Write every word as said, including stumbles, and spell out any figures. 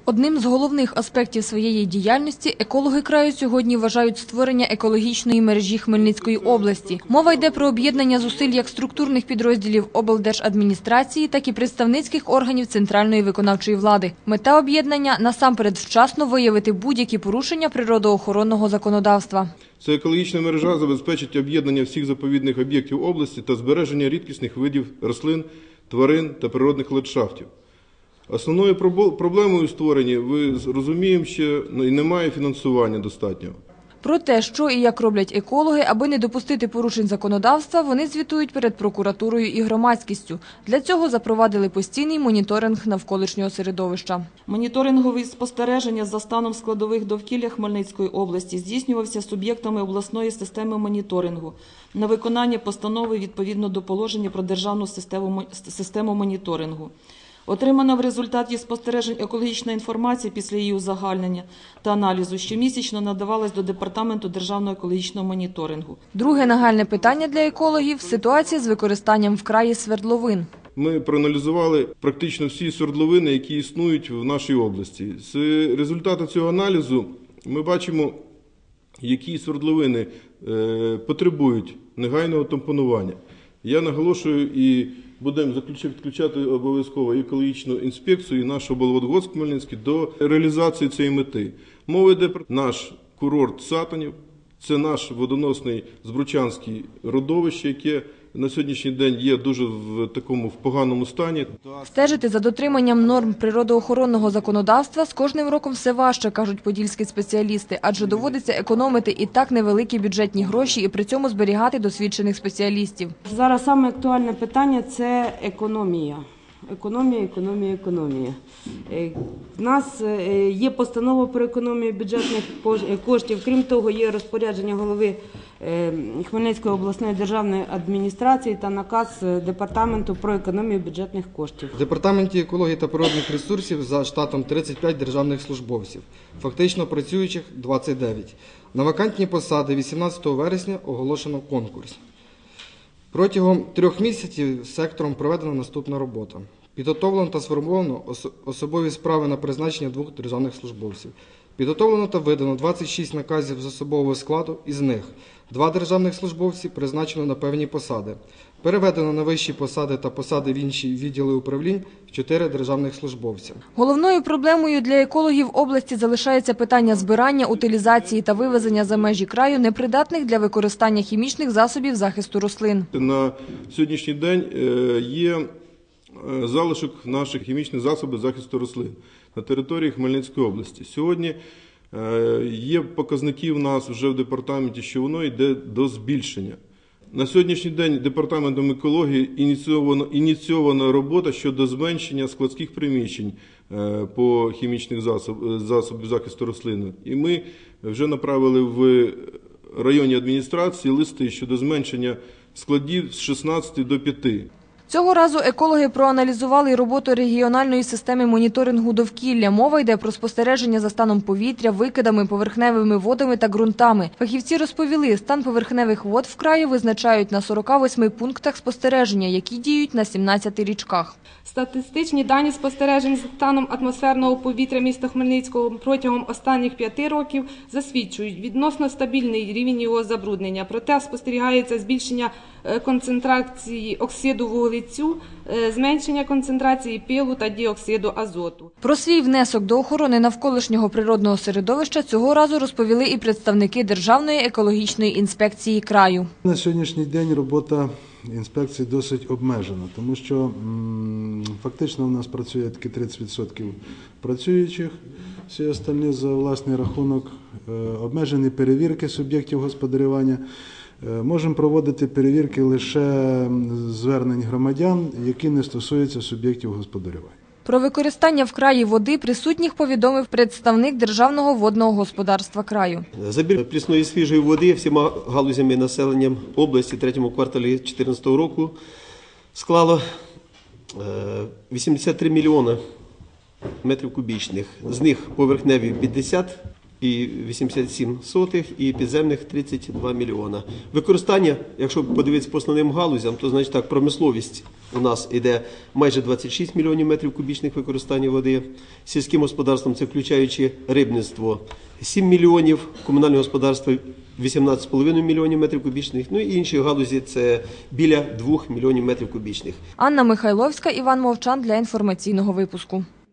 Одним з головних аспектів своєї діяльності екологи краю сьогодні вважають створення екологічної мережі Хмельницької області. Мова йде про об'єднання зусиль як структурних підрозділів облдержадміністрації, так і представницьких органів центральної виконавчої влади. Мета об'єднання – насамперед вчасно виявити будь-які порушення природоохоронного законодавства. Ця екологічна мережа забезпечить об'єднання всіх заповідних об'єктів області та збереження рідкісних видів рослин, тварин та природних ландшафтів. Основною проблемою створення, ви розуміємо, що немає фінансування достатнього. Про те, що і як роблять екологи, аби не допустити порушень законодавства, вони звітують перед прокуратурою і громадськістю. Для цього запровадили постійний моніторинг навколишнього середовища. Моніторингові спостереження за станом складових довкілля Хмельницької області здійснювався суб'єктами обласної системи моніторингу на виконання постанови відповідно до положення про державну систему моніторингу. Отримана в результаті спостережень екологічна інформація після її узагальнення та аналізу щомісячно надавалась до Департаменту державного екологічного моніторингу. Друге нагальне питання для екологів – ситуація з використанням в краї свердловин. Ми проаналізували практично всі свердловини, які існують в нашій області. З результату цього аналізу ми бачимо, які свердловини потребують негайного тампонування. Я наголошую і будемо підключати обов'язково екологічну інспекцію і наш облводгосп Хмельницький до реалізації цієї мети. Мова йде про наш курорт Сатанів, це наш водоносний Збручанське родовище, яке на сьогоднішній день є дуже в такому в поганому стані. Стежити за дотриманням норм природоохоронного законодавства з кожним роком все важче, кажуть подільські спеціалісти, адже доводиться економити і так невеликі бюджетні гроші і при цьому зберігати досвідчених спеціалістів. Зараз саме актуальне питання – це економія. Економія, економія, економія. У нас є постанова про економію бюджетних коштів, крім того, є розпорядження голови Хмельницької обласної державної адміністрації та наказ Департаменту про економію бюджетних коштів. В Департаменті екології та природних ресурсів за штатом тридцять п'ять державних службовців, фактично працюючих двадцять дев'ять. На вакантні посади вісімнадцятого вересня оголошено конкурс. Протягом трьох місяців сектором проведена наступна робота. Підготовлено та сформовано особові справи на призначення двох державних службовців. Підготовлено та видано двадцять шість наказів з особового складу, із них два державних службовці призначено на певні посади. Переведено на вищі посади та посади в інші відділи управлінь чотири державних службовця. Головною проблемою для екологів області залишається питання збирання, утилізації та вивезення за межі краю непридатних для використання хімічних засобів захисту рослин. На сьогоднішній день є залишок наших хімічних засобів захисту рослин на території Хмельницької області. Сьогодні є показники в нас вже в департаменті, що воно йде до збільшення. На сьогоднішній день Департаментом екології ініційована, ініційована робота щодо зменшення складських приміщень по хімічних засоб, засобів захисту рослин. І ми вже направили в районні адміністрації листи щодо зменшення складів з шістнадцяти до п'яти. Цього разу екологи проаналізували роботу регіональної системи моніторингу довкілля. Мова йде про спостереження за станом повітря, викидами, поверхневими водами та ґрунтами. Фахівці розповіли, стан поверхневих вод в краї визначають на сорока восьми пунктах спостереження, які діють на сімнадцяти річках. Статистичні дані спостережень за станом атмосферного повітря міста Хмельницького протягом останніх п'яти років засвідчують відносно стабільний рівень його забруднення. Проте спостерігається збільшення концентрації оксиду вуглецю, зменшення концентрації пилу та діоксиду азоту. Про свій внесок до охорони навколишнього природного середовища цього разу розповіли і представники Державної екологічної інспекції краю. На сьогоднішній день робота інспекції досить обмежена, тому що м, фактично у нас працює тільки тридцять відсотків працюючих, всі остальні за власний рахунок, е, обмежені перевірки суб'єктів господарювання. Можемо проводити перевірки лише звернень громадян, які не стосуються суб'єктів господарювання. Про використання в краї води присутніх повідомив представник Державного водного господарства краю. Забір прісної свіжої води всіма галузями населення області в третьому кварталі дві тисячі чотирнадцятого року склало вісімдесят три мільйони метрів кубічних, з них поверхневі п'ятдесят і вісімдесят сім сотих, і підземних тридцять два мільйона. Використання, якщо подивитися по основним галузям, то значить так, промисловість у нас йде майже двадцять шість мільйонів метрів кубічних використання води. Сільським господарством, це включаючи рибництво, сім мільйонів, комунальне господарство вісімнадцять з половиною мільйонів метрів кубічних, ну і інші галузі це біля двох мільйонів метрів кубічних. Анна Михайловська, Іван Мовчан для інформаційного випуску.